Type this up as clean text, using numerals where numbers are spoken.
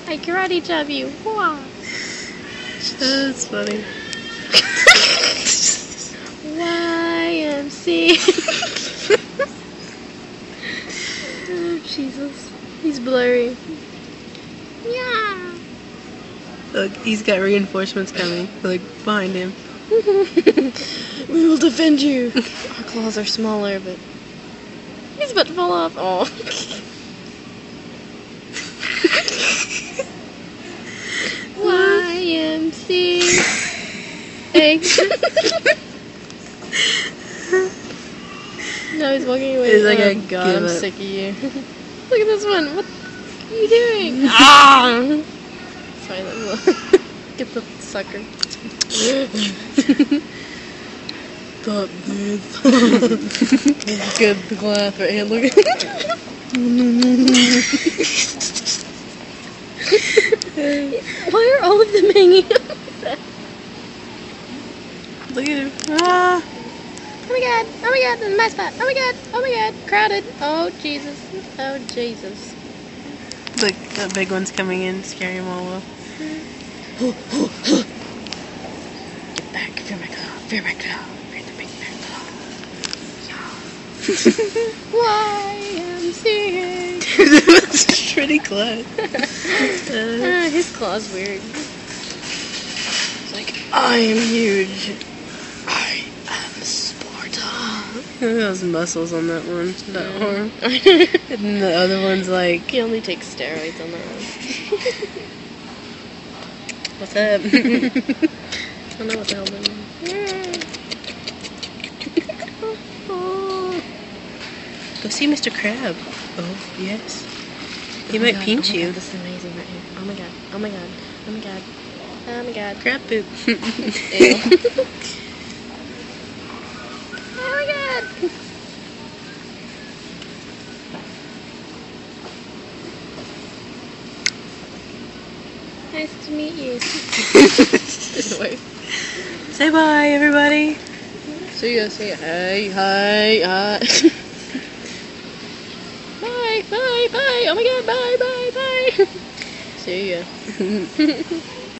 I karate chop you. Wow. That's funny. YMC. Oh, Jesus. He's blurry. Yeah. Look, he's got reinforcements coming. Like, behind him. We will defend you. Our claws are smaller, but he's about to fall off. Oh. YMC. Hey. No, he's walking away. He's like, oh I God, give I'm up. sick of you. Look at this one. What are you doing? Ah! Sorry, get the sucker. Stop, dude. Good laugh right here. Look at Why are all of them hanging up? Look at him. Ah. Oh my God! Oh my God! This is my spot! Oh my God! Oh my God! Crowded! Oh Jesus! Oh Jesus! Look, that big one's coming in, scaring him all off. Get back! Fear my claw! Fear my claw! Fear the big bear claw! YMCA! That's pretty close. His claw's weird. It's like, I am huge. I am Sparta. Look at those muscles on that one. That arm. And then the other one's like... He only takes steroids on that one. What's up? I don't know what the hell that means. Go see Mr. Crab. Oh, yes. He Oh my might God, pinch oh my you. God, this is amazing right here. Oh my God. Oh my God. Oh my God. Oh my God. Crab poop. Ew. Oh my God. Nice to meet you. Say bye, everybody. See ya, see ya. Hey, hi, hi. Bye, bye, bye. Oh my God, bye, bye, bye. See ya.